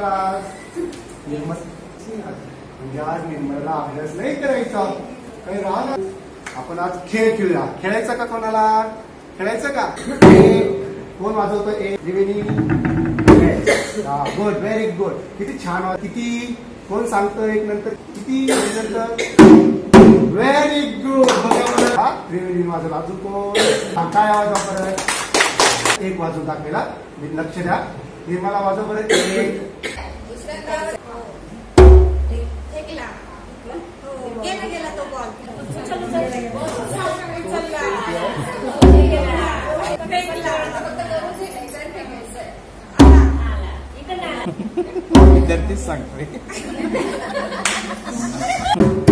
म्हणजे आज निर्मला अभ्यास नाही करायचा काही राग. आपण आज खेळ खेळूया. खेळायचं का कोणाला? खेळायचं का? कोण वाजवतो? ए त्रिवेणी. Good, very good. किती छान. किती कोण सांगतो एक नंतर? किती व्हेरी गुड. बघा त्रिवेणी वाजवला. अजून कोण? काय आवाज वापरत? एक वाजून दाखवेला. लक्ष द्या. निर्मला वाजव बरं. एक गेला तो बॉल. विद्यार्थीच सांगतोय.